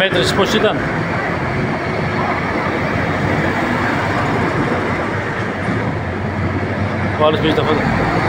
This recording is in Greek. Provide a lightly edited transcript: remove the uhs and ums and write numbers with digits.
μέτρησες πώς ήταν? Ο άλλος πήγε τα φώτα.